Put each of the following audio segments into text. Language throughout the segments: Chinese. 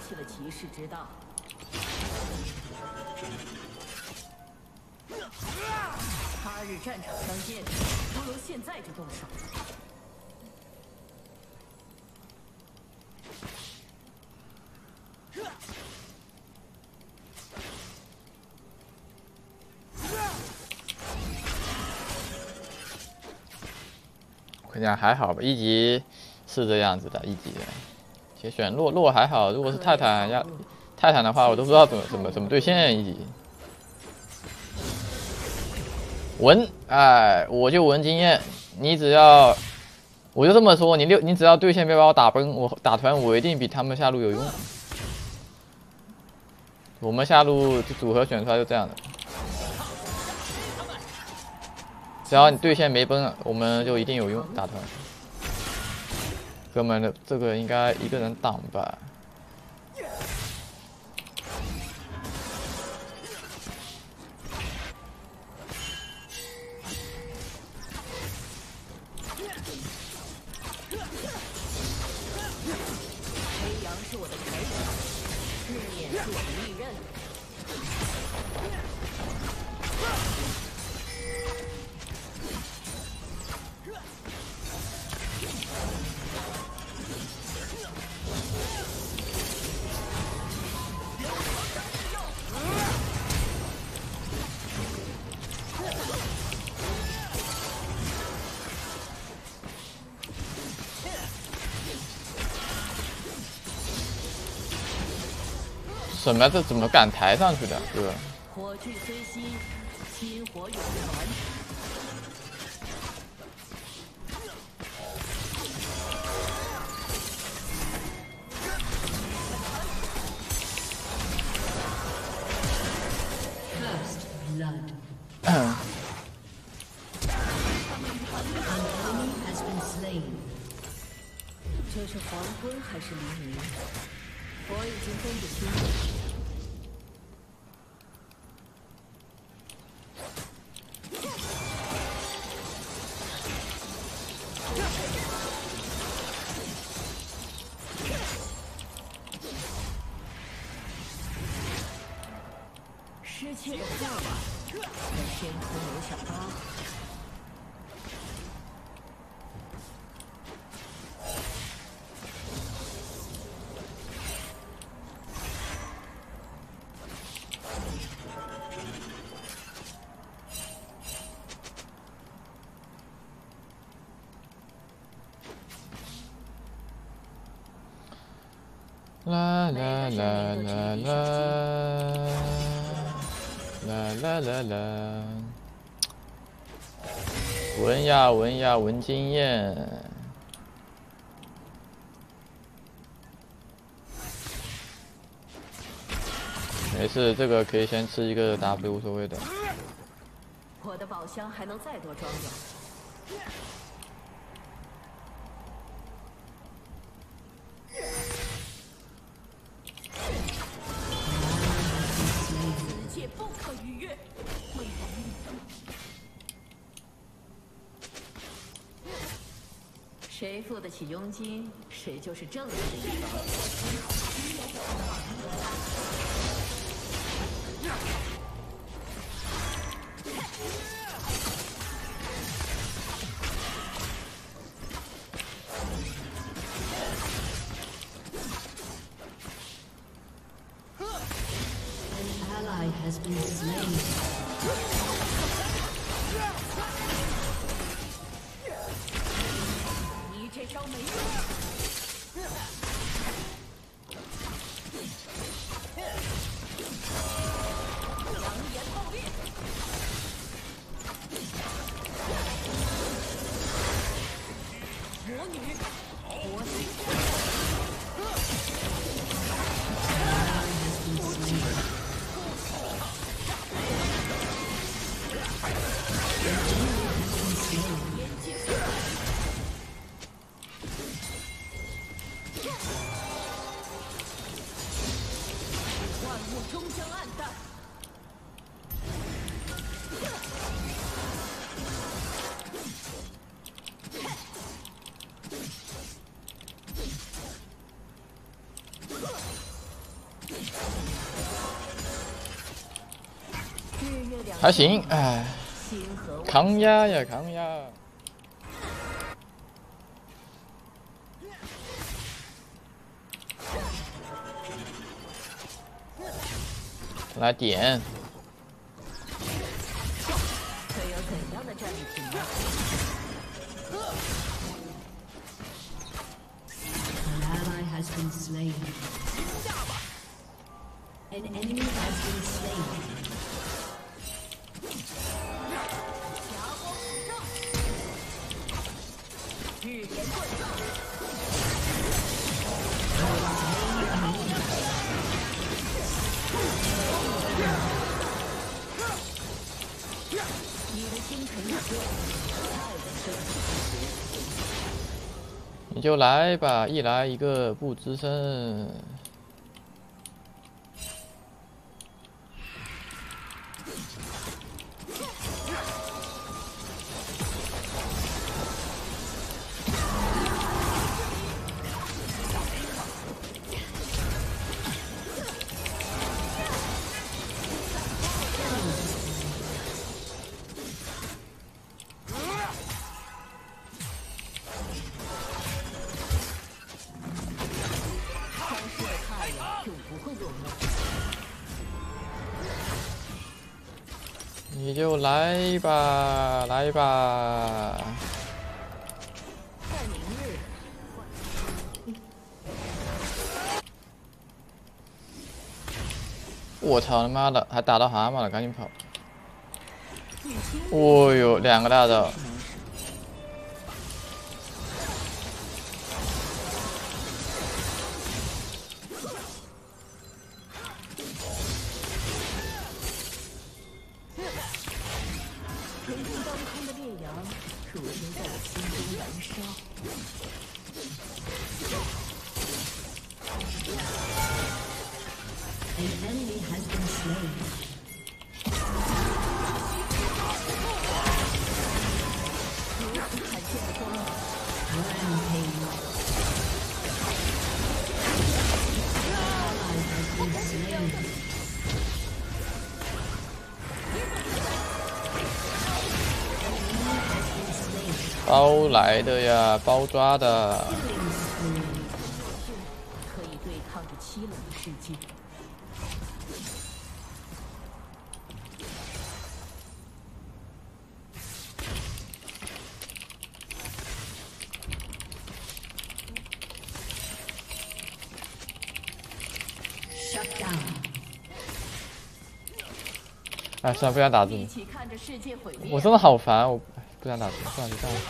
弃了骑士之道。他日战场相见，不如现在就动手。 我跟你讲还好吧，一级是这样子的，一级的。其实选洛还好，如果是泰坦的话，我都不知道怎么对线一级。我就闻经验，你只要，我就这么说，你只要对线别把我打崩，我打团我一定比他们下路有用。我们下路组合选出来就这样的，只要你对线没崩，我们就一定有用打团。哥们的这个应该一个人挡吧。什么？这怎么敢抬上去的，哥？ 火炬虽熄，心火永传。这是黄昏还是黎明？我已经分不清了。失窃的过往，在天空留下疤痕。 啦啦啦啦啦啦啦啦啦，闻呀闻呀闻经验。没事，这个可以先吃一个 W 无所谓的。 我的宝箱还能再多装点。不可逾越。谁付得起佣金，谁就是正义的一方。 Has been slain. 你这招没用。扬言爆裂。魔女，活死。终将暗淡。 还行，哎，抗压呀，抗压。来点。 会有怎样的战利品呢？ An ally has been slain. An enemy has been slain. 日炎棍。你的星辰已变，爱的升起。 你就来吧，一来一个不吱声。 你就来吧，来吧。 在明日， 我操他妈的，还打到蛤蟆了，赶紧跑！哦呦，两个大招。 曾经当空的烈阳，如今在我心中燃烧。 An enemy has been slain. Rampage. Ally has been slain. 包来的呀，包抓的。 可以对抗着凄冷的世界。 Shut down. 哎，算了，不想打字了。 一起看着世界毁灭。 我真的好烦，我不想打字，算了，就这样。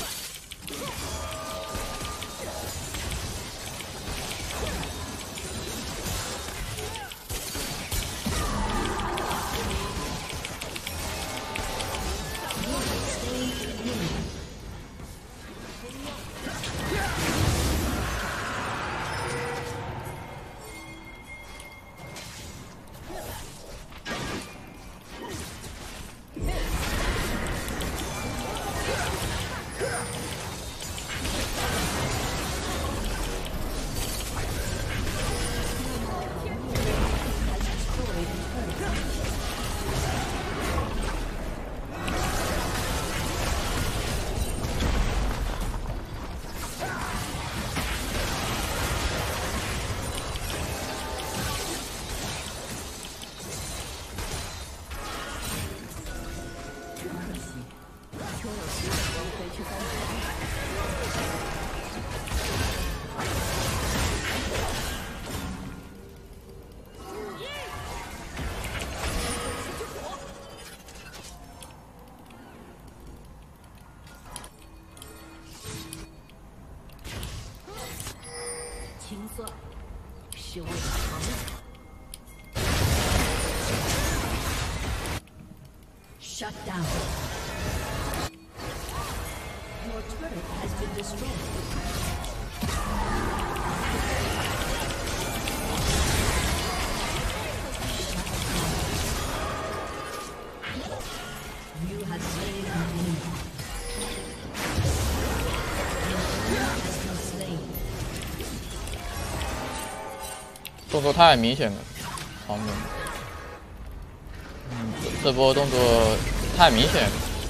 清算是为了长远。 Shut down. Your turret has been destroyed. You have slain an enemy. An enemy has been slain. 动作太明显了，旁边。 这波动作太明显了。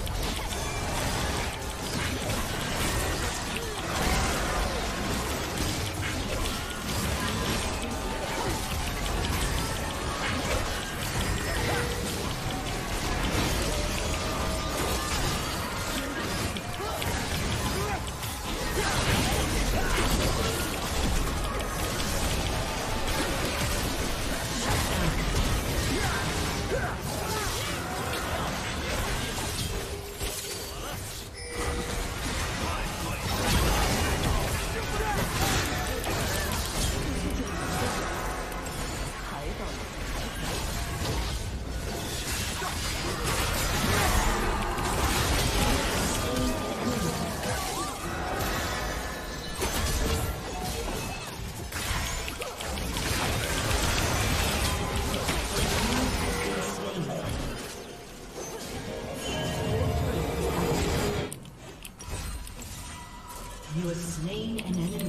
You have slain an enemy.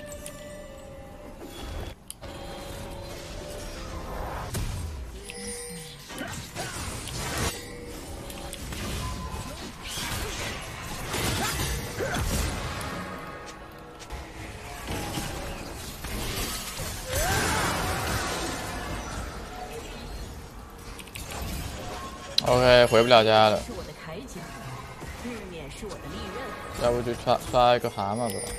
OK， 回不了家了， 是我的铠甲，日冕是我的利刃。 要不就刷一个蛤蟆吧。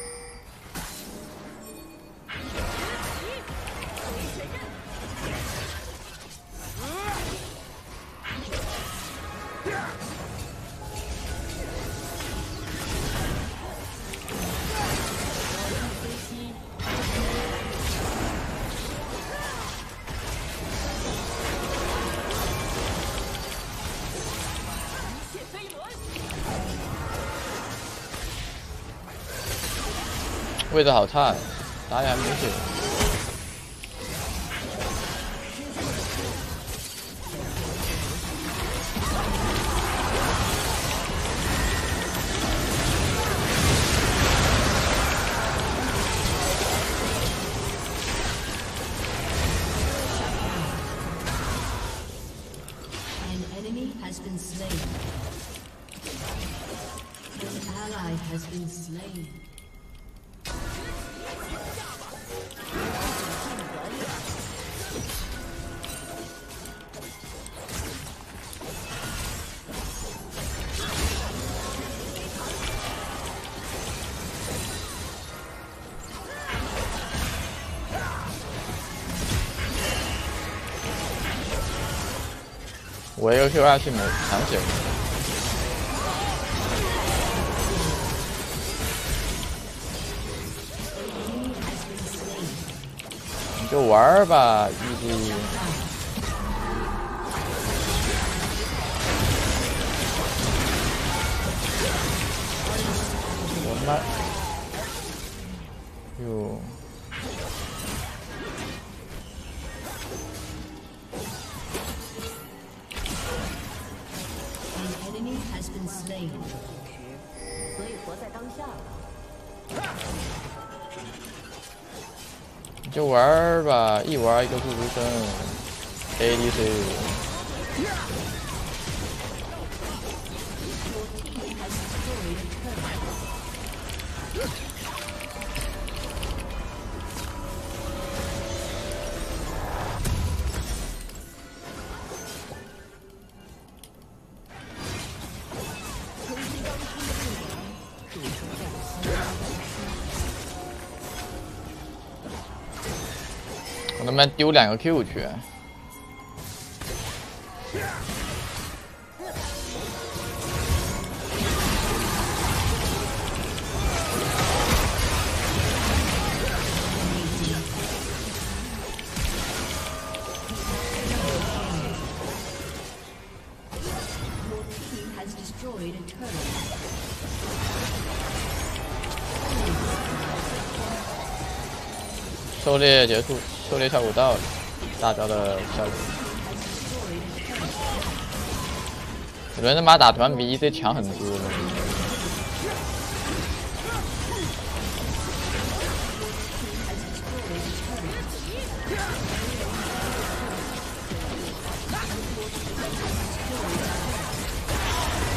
位置好差，打野还没血。 An enemy has been slain. An ally has been slain. 我一个 Q 2去没抢血。你就玩吧，ED。我妈！哟。 所以活在当下了。 你就玩吧，一玩一个不出声。ADC。我能不能丢2个 Q 去？狩猎结束，狩猎效果到了，大招的效果。有人他妈打团比 EC 强很多了。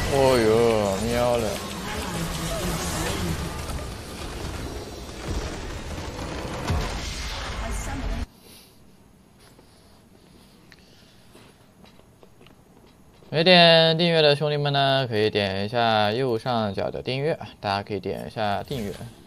哦呦，喵了！没点订阅的兄弟们呢，可以点一下右上角的订阅，大家可以点一下订阅。